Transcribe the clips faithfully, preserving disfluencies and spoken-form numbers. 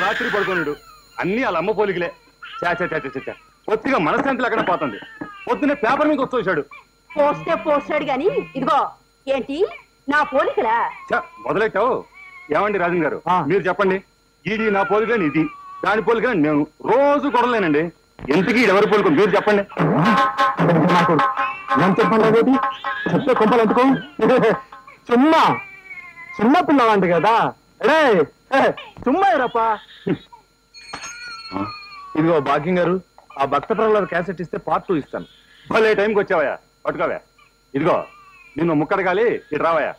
రాత్రి పడుకున్నాడు. అన్ని వాళ్ళ అమ్మ పోలికలే. చా చా చా చా పొత్తిగా మనశ్శాంతి లేకుండా పోతుంది. పొద్దున్నే పేపర్ మీద వచ్చేసాడు. పోస్తే పోస్తాడు గాని ఇదిగో ఏంటి నా పోలికలా? మొదలెట్టావు. ఏమండి రాజన్ గారు, మీరు చెప్పండి. ఇది నా పోలికని, ఇది దాని పోలికని నేను రోజు కొడలేనండి. ఎందుకు ఎవరి పోలిక మీరు చెప్పండి. నేను చెప్పండి చెప్తే కొంపలు ఎందుకు? సుమ్మా చిన్న పిల్లవాంటి కదా. సుమ్మా రప్ప. ఇదిగో భాగ్యం గారు, ఆ భక్త ప్రహ్లాద క్యాసెట్ ఇస్తే పార్ట్ టూ ఇస్తాను. భలే టైంకి వచ్చావయ్యా, పట్టుకోవా. ఇదిగో నిన్ను ముక్కడగాలి, ఇటు రావయ్యా.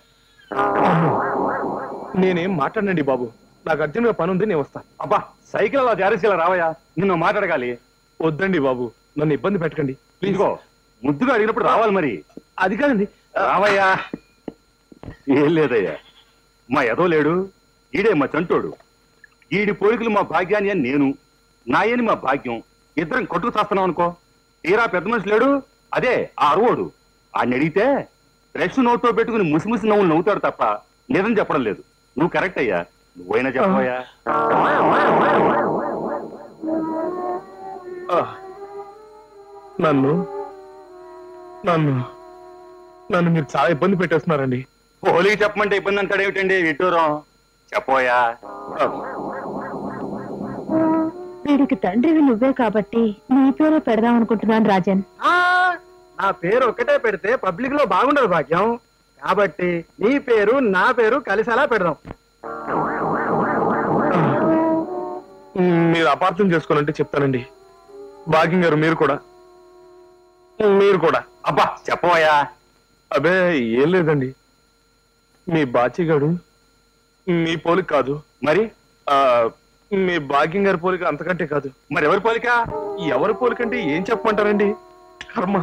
నేనేం మాట్లాడండి బాబు, నాకు అర్జెంట్గా పని ఉంది, నేను వస్తాను. అబ్బా సైకిల్ అలా జారేసేలా రావయ్యా, నిన్ను మాట్లాడగాలి. వద్దండి బాబు, నన్ను ఇబ్బంది పెట్టకండి. ఇదిగో ముద్దుగా అడిగినప్పుడు రావాలి. మరి అది కాదండి. రావయ్యా. ఏం లేదయ్యా, మా ఎదో లేడు, ఈడే మా చంటోడు. ఈడి పోలికలు మా భాగ్యాన్ని అని నేను, నాయని మా భాగ్యం. ఇద్దరం కొట్టుకు చేస్తున్నాం అనుకో. తీరా పెద్ద మనిషి లేడు, అదే ఆ అరువోడు. ఆయన అడిగితే బ్రష్ నోట్లో పెట్టుకుని ముసిముసి నవ్వులు నవ్వుతాడు తప్ప నిజం చెప్పడం లేదు. నువ్వు కరెక్ట్ అయ్యా, నువ్వైనా చెప్పవయ్యా. నన్ను నన్ను నన్ను మీరు చాలా ఇబ్బంది పెట్టేస్తున్నారండి. పోలికి చెప్పమంటే ఇబ్బంది అంటాడు ఏమిటండి విడ్డూరం? చెప్పోయా. వీడికి తండ్రివి నువ్వే కాబట్టి నీ పేరే పెడదాం అనుకుంటున్నాను రాజన్. నా పేరు ఒక్కటే పెడితే పబ్లిక్ లో బాగుండదు భాగ్యం, కాబట్టి నీ పేరు నా పేరు కలిసేలా పెడదాం. మీరు అపార్థం చేసుకోవాలంటే చెప్తానండి. భాగ్యం గారు మీరు కూడా మీరు కూడా అబ్బా చెప్పవయ్యా. అబే ఏం లేదండి, మీ బాచిగాడు మీ పోలిక కాదు. మరి ఆ మీ భాగ్యం గారి పోలిక అంతకంటే కాదు. మరి ఎవరి పోలిక? ఎవరి పోలికంటే ఏం చెప్పమంటారండి? కర్మ,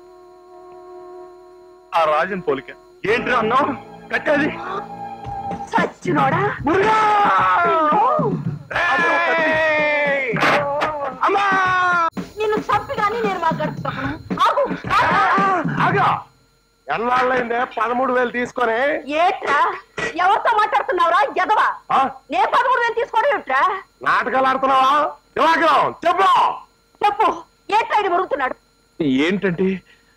ఆ రాజన్ పోలిక. ఏంటి అన్నావు? కట్టేది సచ్చినోడా. నిన్ను చంపి కానీ నేను మాట్లాడుతున్నాను. ఎన్నాళ్ళైందే పదమూడు వేలు తీసుకొని? ఏట్రా ఎవరితో మాట్లాడుతున్నావురా ఎదవా? నేను పదమూడు వేలు తీసుకోవడం ఏట్రా? నాటకాలు ఆడుతున్నావా? దివాకరం చెప్పు చెప్పు, ఏట్రా ఇది మరుగుతున్నాడు? ఏంటంటే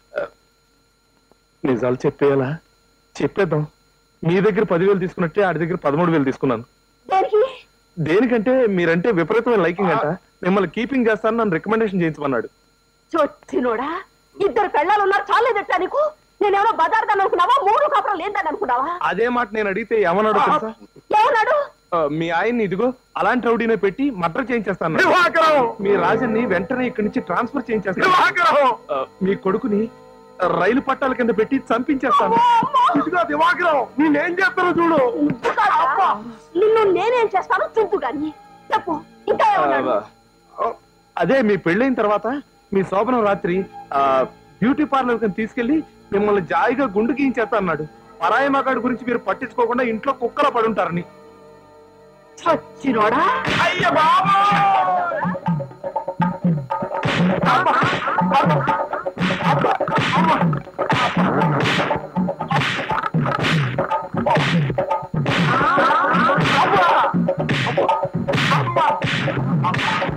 నిజాలు చెప్పేయాలా? చెప్పేద్దాం. మీ దగ్గర పదివేలు తీసుకున్నట్టే ఆడి దగ్గర పదమూడు వేలు తీసుకున్నాను. దేనికి? దేనికంటే మీరంటే విపరీతమైన లైకింగ్ అంట. మిమ్మల్ని కీపింగ్ చేస్తాను, నన్ను రికమెండేషన్ చేయించమన్నాడు. చొచ్చినోడా, ఇద్దరు పెళ్ళాలు ఉన్నారు చాలేదట్టా నీకు? నేనేమో బజార్దాన్ని అనుకున్నావా, మూడు కాపురం లేదని అనుకున్నావా? అదే మాట నేను అడిగితే ఏమన్నాడు తెలుసా? ఏమన్నాడు? మీ ఆయన్ని ఇదిగో అలాంటి రౌడీనే పెట్టి మర్డర్ చేయించేస్తాను. మీ రాజన్ని వెంటనే ఇక్కడి నుంచి ట్రాన్స్ఫర్ చేయించేస్తాను. మీ కొడుకుని రైలు పట్టాల కింద పెట్టి చంపించేస్తాను. ఇదిగో దివాకరం, నేనేం చేస్తానో చూడు. నిన్ను నేనేం చేస్తాను చూపు గాని. చెప్పు ఇంకా ఏమన్నాడు? అదే మీ పెళ్ళైన తర్వాత మీ శోభనం రాత్రి ఆ బ్యూటీ పార్లర్ కింద తీసుకెళ్లి మిమ్మల్ని జాయిగా గుండు గీయించేస్తా అన్నాడు. పరాయి మగాడి గురించి మీరు పట్టించుకోకుండా ఇంట్లో కుక్కలా పడుంటారని. చచ్చినోడా. అయ్య బాబా, అబ్బా